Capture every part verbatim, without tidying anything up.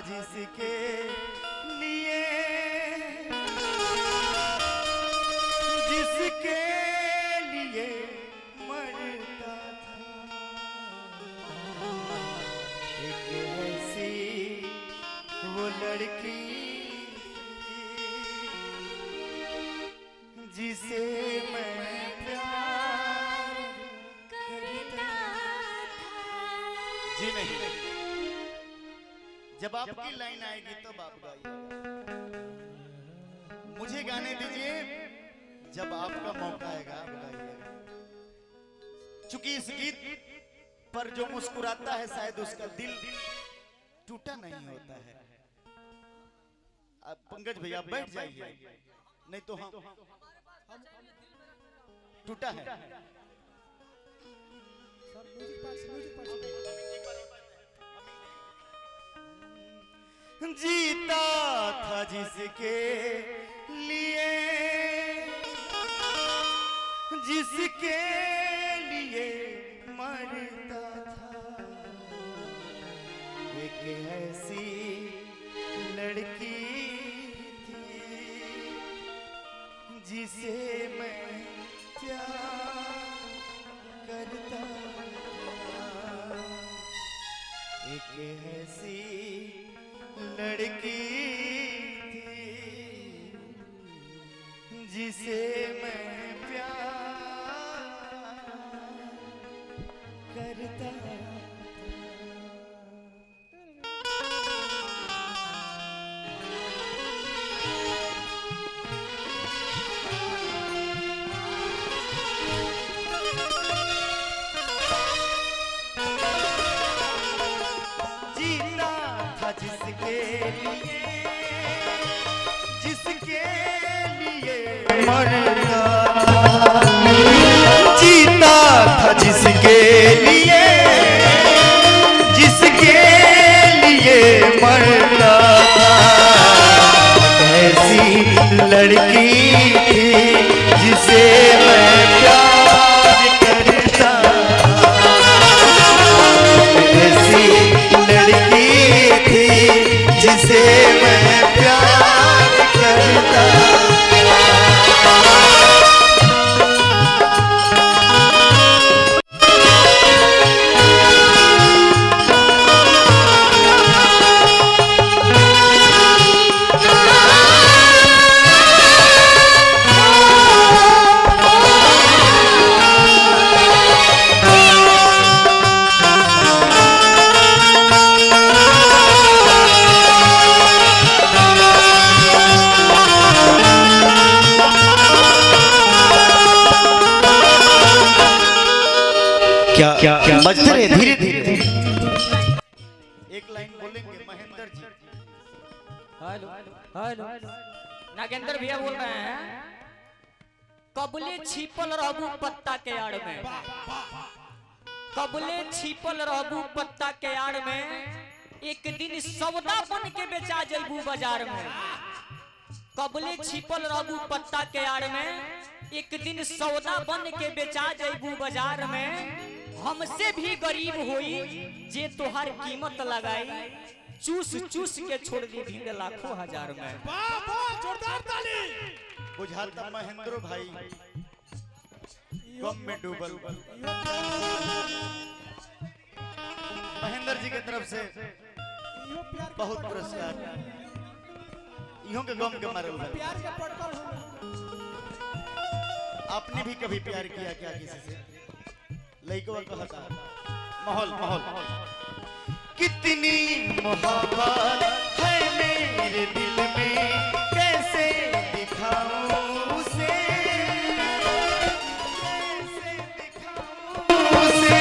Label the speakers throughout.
Speaker 1: जिसके लिए, जिसके लिए मरता था, एक ऐसी वो लड़की जिसे मैं प्यार करता था। जी नहीं, जब आपकी लाइन आएगी तो आप गाइएगा, मुझे गाने दीजिए जब आपका मौका आएगा आप गाइएगा। चूंकि इस गीत पर जो मुस्कुराता है शायद उसका दिल टूटा नहीं होता है। अब पंकज भैया बैठ जाइए, नहीं तो हम टूटा है। जीता था जिसके लिए, जिसके लिए मरता था, एक ऐसी लड़की थी जिसे मैं प्यार करता था, एक ऐसी लड़की थी जिसे मैं प्यार करता था। जिसके लिए, जिसके लिए मरता था, जीता था जिसके लिए, जिसके लिए मरता था, ऐसी लड़की थी जिसे मैं प्यार करता, ऐसी लड़की जिसे मैं प्यार करता। क्या क्या, क्या बजते रहे धीरे धीरे। एक लाइन बोलेंगे महेंद्र जी।
Speaker 2: हेलो हेलो, नागेंद्र भैया बोल रहे हैं। कबले छिपल रहबू पत्ता के आड़ में, कबले छिपल रहबू पत्ता के आड़ में, एक दिन सौदा बन के बेचा जैबू बाजार में। कबले छिपल रहबू पत्ता के आड़ में, एक दिन सौदा बन के बेचा जैबू बाजार में। हमसे भी गरीब होई जे तोहार कीमत लगाई, चूस चूस के छोड़ दी भीड़ लाखों हजार में।
Speaker 3: वाह वाह, जोरदार ताली।
Speaker 1: बुझाता महेंद्र भाई गम में डूबल। महेंद्र जी की तरफ से बहुत पुरस्कार, इहों के गम के मारे
Speaker 3: प्यार का प्रोटोकॉल।
Speaker 1: आपने भी कभी प्यार किया क्या किसी से? लइको कहता माहौल माहौल कितनी मोहब्बत है मेरे दिल में, कैसे दिखाऊं उसे, कैसे दिखाऊं उसे,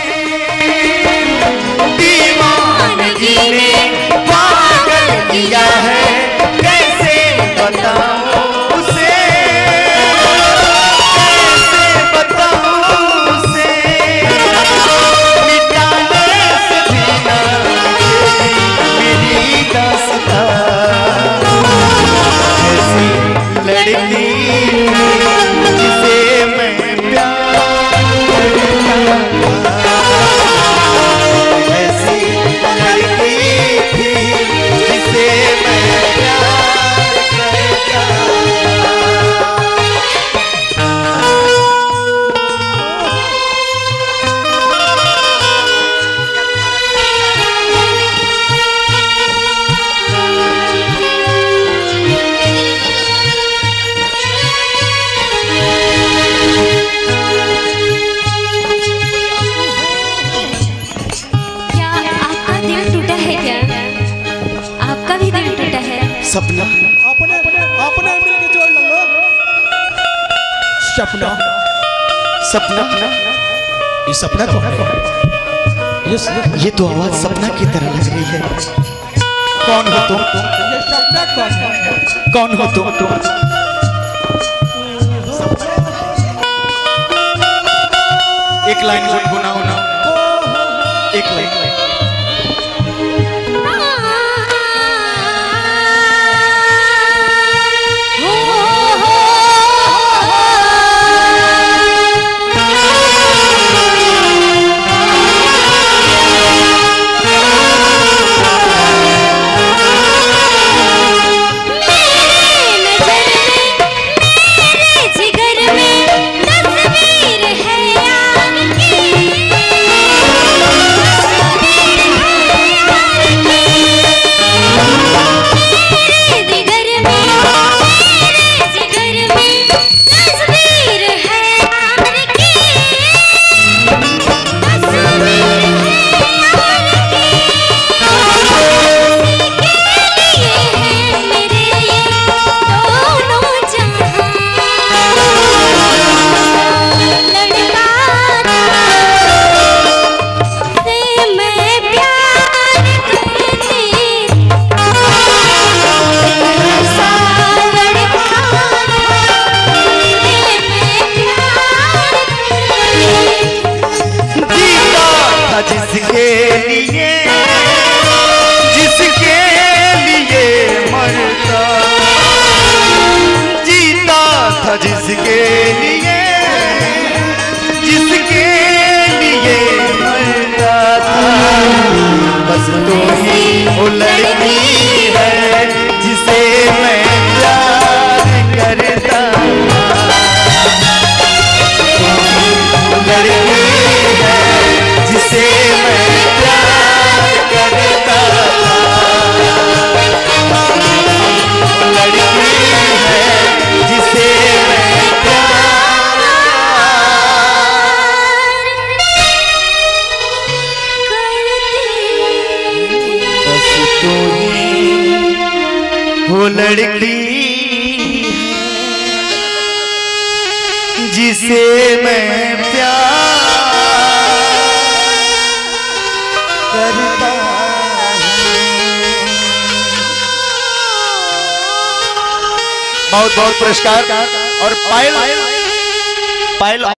Speaker 1: दीवानगी ने पागल किया है, कैसे बताऊं उसे, कैसे बताऊं उसे, मिटाने से भी ना मेरी दास्तां, ऐसी लड़की जिसे मैं प्यार करता था, ऐसी लड़की सपना
Speaker 3: अपने अपने मिल के जोड़ लो। सपना
Speaker 1: सपना
Speaker 3: ये सपना कौन है? ये
Speaker 1: ये तो आवाज सपना की तरह लग रही है। कौन हो तुम?
Speaker 3: ये सपना कौन है?
Speaker 1: कौन हो तुम? एक लाइन गुनगुनाओ ना, एक लाइन। जिसके लिए जिसके लिए मरता, जीता था जिसके लिए जिसके लिए मरता था। बस तो ही वो लड़की है जिसे मैं प्यार करता, लड़की है जिसे मैं प्यार करता, लड़की है जिसे मैं प्यार बस तो ही वो लड़की जिसे मैं प्यार करता बहुत बहुत पुरस्कार। और पायल पायल